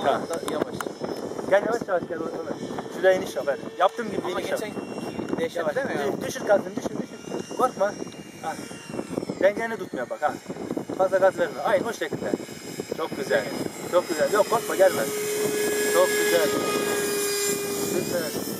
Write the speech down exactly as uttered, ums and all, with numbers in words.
Tamam. Da yavaş. Gel yavaş yavaş gel. Şuraya iniş yap hadi. Yaptığım gibi Ama iniş yap. geçen dehşet değil mi ya? Düşür, düşür gazını düşür düşür. Korkma. Ha. Dengeni tutmuyor bak ha. Fazla gaz verme. Aynı o şekilde. Çok güzel. Çok güzel. Yok korkma gelme. Çok güzel. Süper.